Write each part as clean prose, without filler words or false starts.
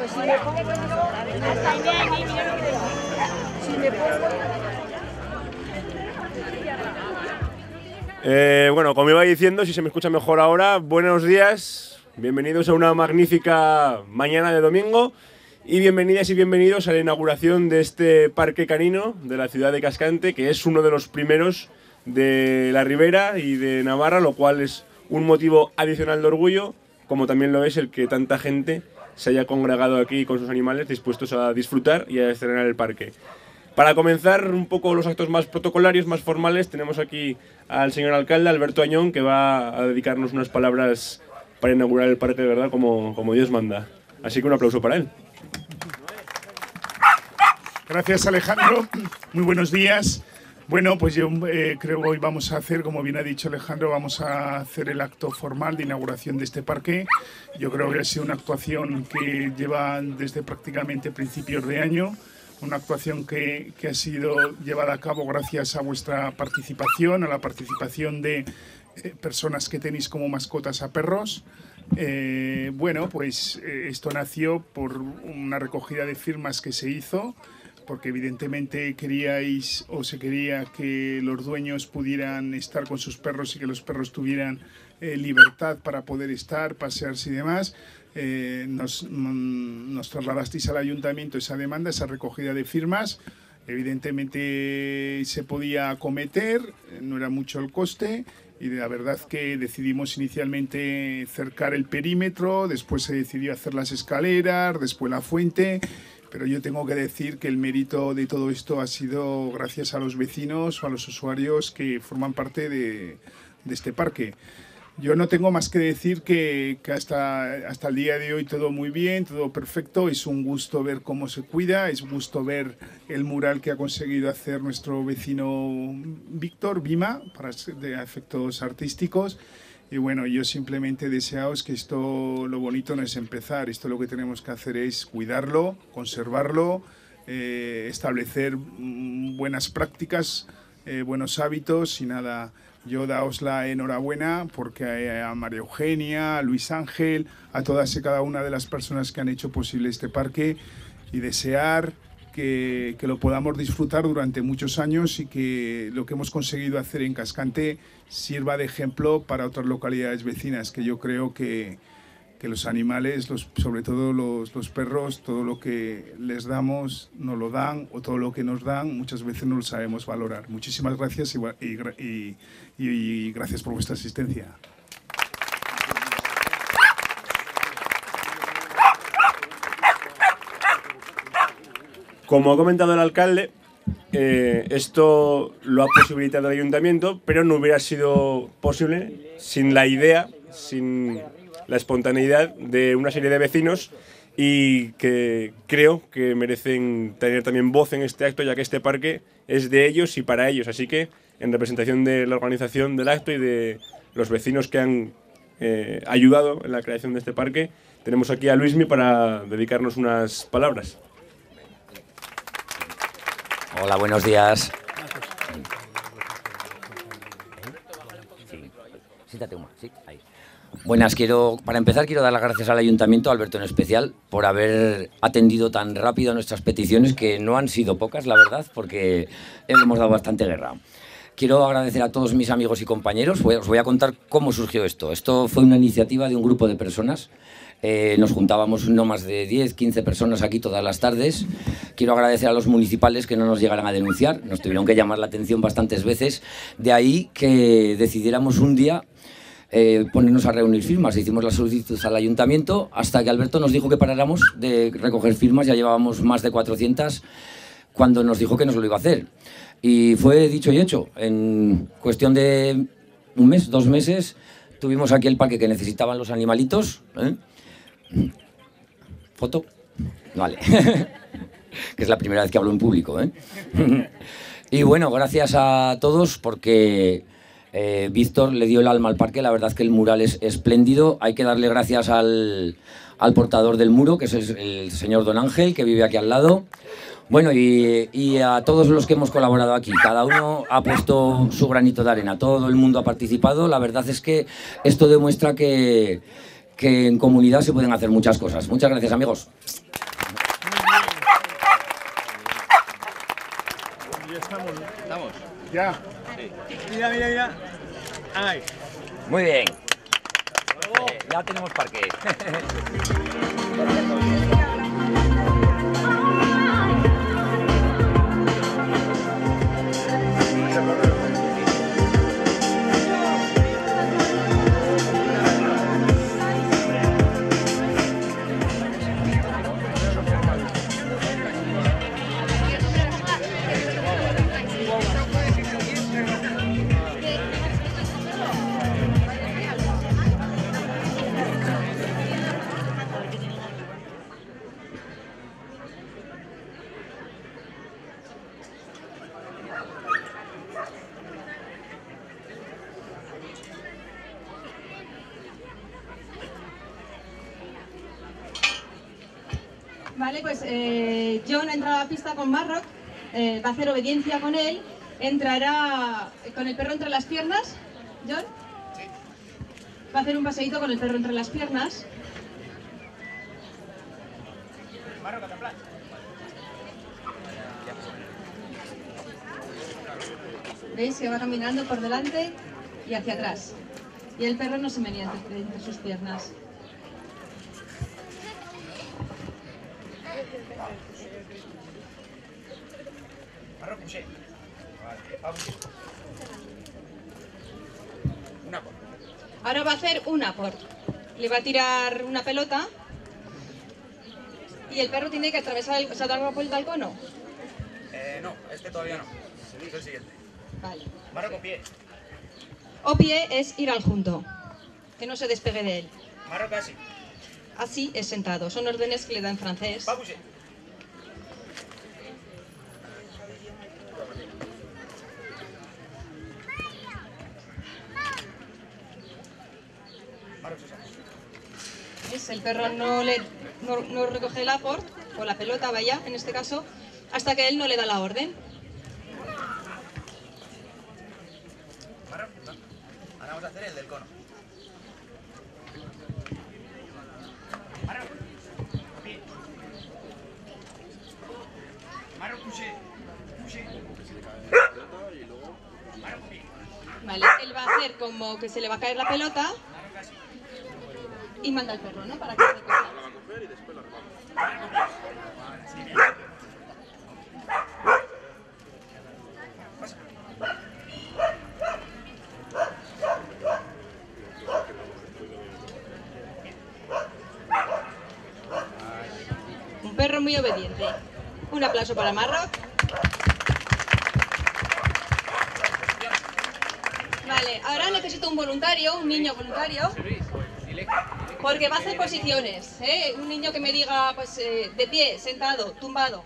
Bueno, como iba diciendo, si se me escucha mejor ahora, buenos días, bienvenidos a una magnífica mañana de domingo y bienvenidas y bienvenidos a la inauguración de este parque canino de la ciudad de Cascante, que es uno de los primeros de la Ribera y de Navarra, lo cual es un motivo adicional de orgullo, como también lo es el que tanta gente se haya congregado aquí con sus animales dispuestos a disfrutar y a estrenar el parque. Para comenzar un poco los actos más protocolarios, más formales, tenemos aquí al señor alcalde, Alberto Añón, que va a dedicarnos unas palabras para inaugurar el parque de verdad como Dios manda. Así que un aplauso para él. Gracias, Alejandro. Muy buenos días. Bueno, pues yo creo que hoy vamos a hacer, como bien ha dicho Alejandro, vamos a hacer el acto formal de inauguración de este parque. Yo creo que ha sido una actuación que lleva desde prácticamente principios de año, una actuación que ha sido llevada a cabo gracias a vuestra participación, a la participación de personas que tenéis como mascotas a perros. Bueno, pues esto nació por una recogida de firmas que se hizo, porque evidentemente queríais o se quería que los dueños pudieran estar con sus perros y que los perros tuvieran libertad para poder estar, pasearse y demás. Nos trasladasteis al ayuntamiento esa demanda, esa recogida de firmas. Evidentemente se podía acometer, no era mucho el coste, y la verdad que decidimos inicialmente cercar el perímetro, después se decidió hacer las escaleras, después la fuente. Pero yo tengo que decir que el mérito de todo esto ha sido gracias a los vecinos o a los usuarios que forman parte de este parque. Yo no tengo más que decir que hasta el día de hoy todo muy bien, todo perfecto. Es un gusto ver cómo se cuida, es un gusto ver el mural que ha conseguido hacer nuestro vecino Víctor Vima para de efectos artísticos. Y bueno, yo simplemente deseaos que esto, lo bonito no es empezar, esto lo que tenemos que hacer es cuidarlo, conservarlo, establecer buenas prácticas, buenos hábitos y nada. Yo daos la enhorabuena porque a María Eugenia, a Luis Ángel, a todas y cada una de las personas que han hecho posible este parque y desear que lo podamos disfrutar durante muchos años y que lo que hemos conseguido hacer en Cascante sirva de ejemplo para otras localidades vecinas, que yo creo que los animales, sobre todo los perros, todo lo que les damos nos lo dan, o todo lo que nos dan muchas veces no lo sabemos valorar. Muchísimas gracias y gracias por vuestra asistencia. Como ha comentado el alcalde, esto lo ha posibilitado el ayuntamiento, pero no hubiera sido posible sin la idea, sin la espontaneidad de una serie de vecinos y que creo que merecen tener también voz en este acto, ya que este parque es de ellos y para ellos. Así que, en representación de la organización del acto y de los vecinos que han ayudado en la creación de este parque, tenemos aquí a Luismi para dedicarnos unas palabras. Hola, buenos días. Sí. Siéntate, Uma. Sí, ahí. Buenas, para empezar quiero dar las gracias al Ayuntamiento, a Alberto en especial, por haber atendido tan rápido nuestras peticiones, que no han sido pocas, la verdad, porque hemos dado bastante guerra. Quiero agradecer a todos mis amigos y compañeros. Os voy a contar cómo surgió esto. Esto fue una iniciativa de un grupo de personas. Nos juntábamos no más de 10, 15 personas aquí todas las tardes. Quiero agradecer a los municipales que no nos llegaran a denunciar. Nos tuvieron que llamar la atención bastantes veces. De ahí que decidiéramos un día ponernos a reunir firmas. Hicimos la solicitud al ayuntamiento hasta que Alberto nos dijo que paráramos de recoger firmas. Ya llevábamos más de 400 cuando nos dijo que nos lo iba a hacer. Y fue dicho y hecho. En cuestión de un mes, 2 meses, tuvimos aquí el parque que necesitaban los animalitos. ¿Foto? Vale. Que es la primera vez que hablo en público, ¿eh? Y bueno, gracias a todos porque Víctor le dio el alma al parque. La verdad es que el mural es espléndido. Hay que darle gracias al portador del muro, que es el señor Don Ángel, que vive aquí al lado. Bueno, y a todos los que hemos colaborado aquí. Cada uno ha puesto su granito de arena. Todo el mundo ha participado. La verdad es que esto demuestra que que en comunidad se pueden hacer muchas cosas. Muchas gracias, amigos. Ya estamos. Ya. Mira, mira, mira. Ay. Muy bien. Ya tenemos parque. Vale, pues John ha entrado a la pista con Marrock, va a hacer obediencia con él, entrará con el perro entre las piernas. John va a hacer un paseíto con el perro entre las piernas. ¿Veis que va caminando por delante y hacia atrás? Y el perro no se menea entre sus piernas. Ahora va a hacer un apport. Le va a tirar una pelota y el perro tiene que atravesar el, dar la vuelta al cono. No, este todavía no. Es el siguiente. Vale. Marroco pie. O pie es ir al junto, que no se despegue de él. Marroco así. Así es sentado. Son órdenes que le da en francés. Va bouger. ¿Ves? El perro no recoge el apport, o la pelota, vaya, en este caso, hasta que él no le da la orden. Marroco, no. Ahora vamos a hacer el del cono. Marroco. Pie. Marroco, bouger. Bouger. Marroco, pie. Vale, él va a hacer como que se le va a caer la pelota Marroco así. y manda al perro, ¿no? Para que se recoja. Un perro muy obediente. Un aplauso para Marrock. Vale, ahora necesito un voluntario, un niño voluntario, porque va a hacer posiciones, ¿eh? Un niño que me diga, pues, de pie, sentado, tumbado.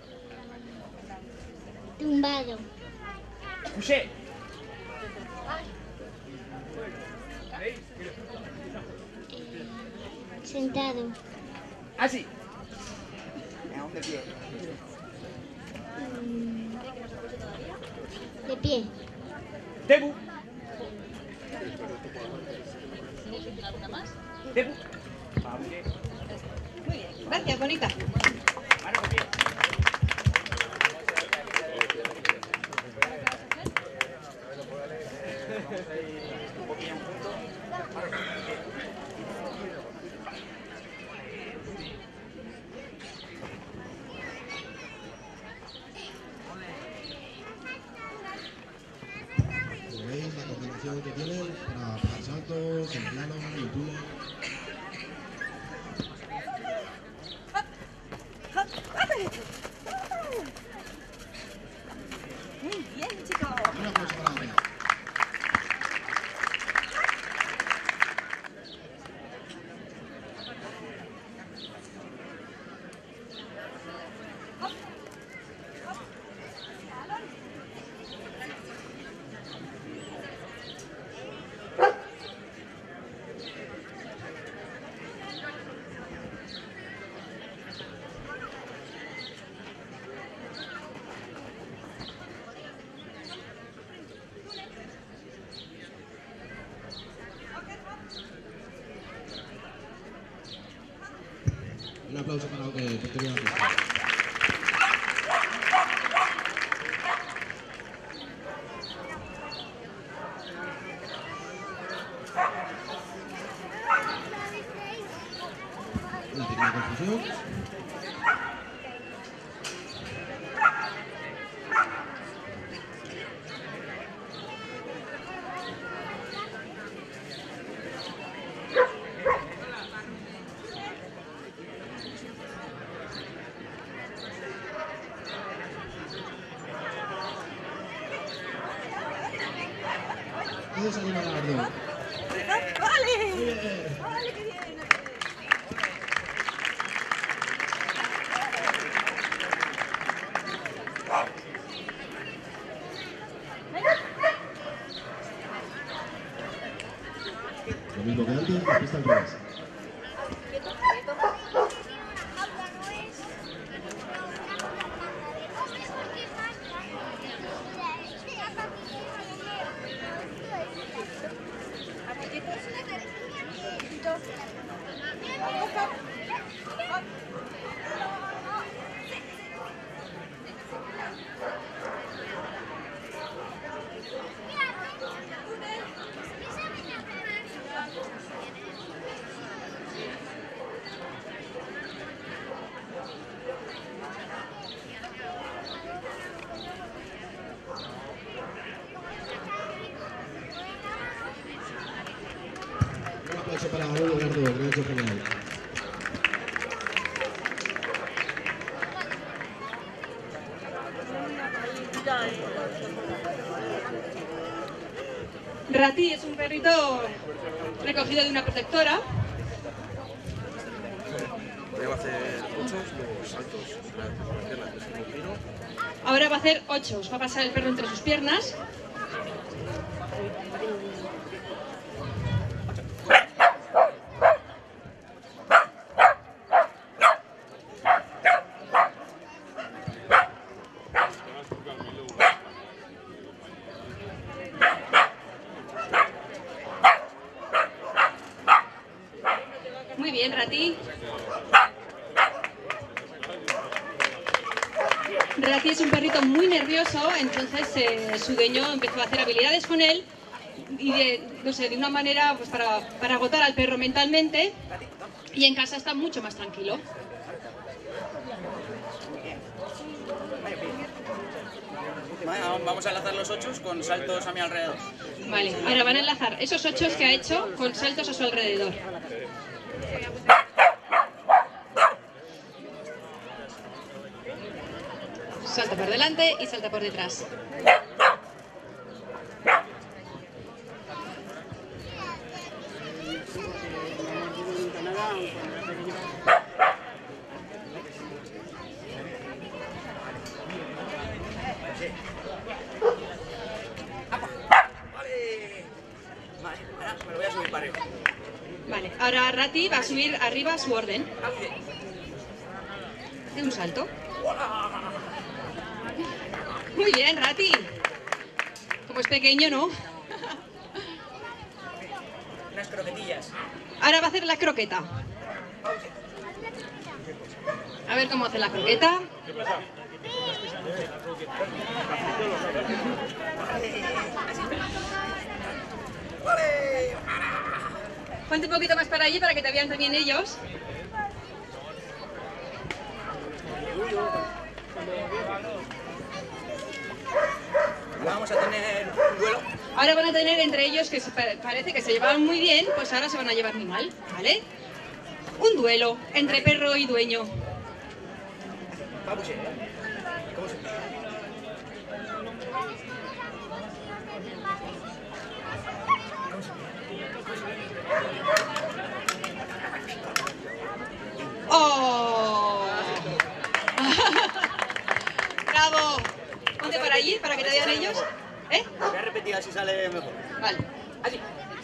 Tumbado. Bouger. Sentado. Así. De pie. De pie. Debout. ¿Alguna más? Debout. Muy bien, gracias, bonita. Marroco, pie. Un poquillo junto. Marroco, pie. ¿Veis la coordinación que tienen para pegar saltos, en plano, en túnel? Muy bien, chicos. Un aplauso para Andrea. aplauso para lo que tenía la pista. Una pequeña confusión. Eso es Alina Galardón. Lo mismo que antes, la pista al revés. Un aplauso para Hugo Gardo, que lo ha hecho genial. Rati es un perrito recogido de una protectora. Voy a hacer muchos los saltos, las piernas de su giro. Ahora va a hacer 8. Va a pasar el perro entre sus piernas. Muy bien, Rati. Rati es un perrito muy nervioso, entonces su dueño empezó a hacer habilidades con él y no sé, de una manera pues para agotar al perro mentalmente, y en casa está mucho más tranquilo. Vamos a enlazar los 8 con saltos a mi alrededor. Vale, ahora van a enlazar esos 8 que ha hecho con saltos a su alrededor. Salta por delante y salta por detrás. Vale, ahora me lo voy a subir para arriba. Vale, ahora Rati va a subir arriba a su orden. De un salto. Muy bien, Rati. Como es pequeño, ¿no? Unas croquetillas. Ahora va a hacer la croqueta. A ver cómo hace la croqueta. Ponte un poquito más para allí para que te vean también ellos. Vamos a tener un duelo. Ahora van a tener entre ellos, que parece que se llevaban muy bien, pues ahora se van a llevar muy mal, ¿vale? Un duelo entre perro y dueño. Vamos, ¿cómo se ¡Oh! ¡Bravo! Ponte por allí para que te vean ellos. ¿Eh? Voy a repetir así sale mejor. Vale. Así.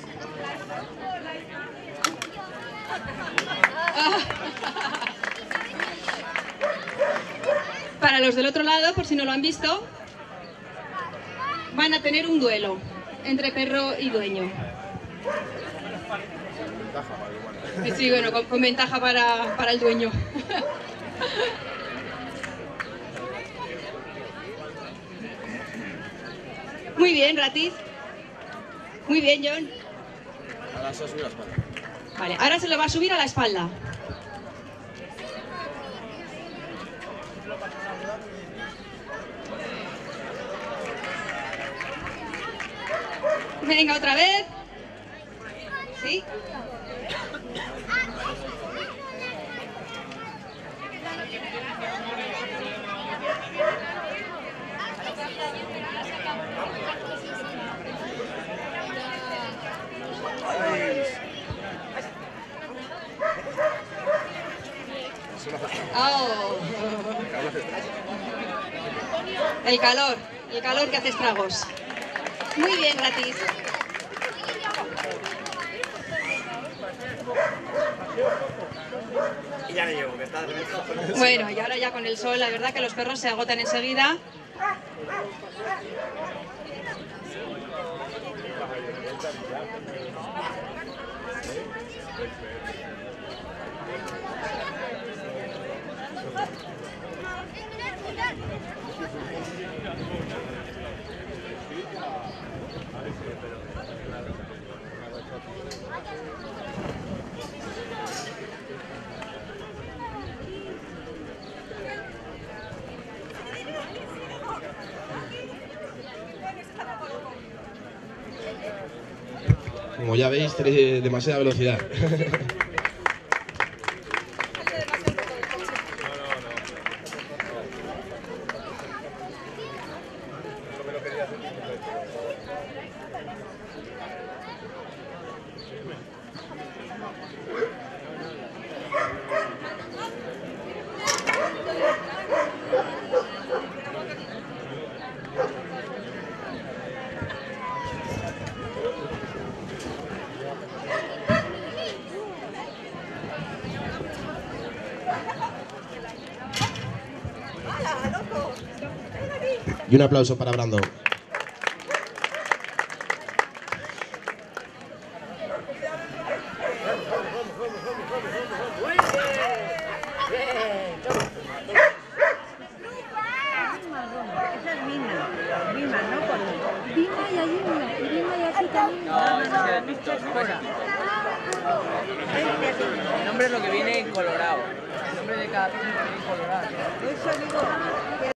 Para los del otro lado, por si no lo han visto, van a tener un duelo entre perro y dueño. Sí, bueno, con ventaja para el dueño. Muy bien, Ratiz. Muy bien, John. Ahora se sube la espalda. Vale, ahora se lo va a subir a la espalda. Venga, otra vez. ¿Sí? Oh. El calor que hace estragos. Muy bien, Ratiz. Y ya le llevo, que está de momento. Bueno, y ahora ya con el sol, la verdad que los perros se agotan enseguida. Como ya veis, tenéis demasiada velocidad. Y un aplauso para Brando. El nombre es lo que viene en colorado. El nombre de cada pieza viene en colorado.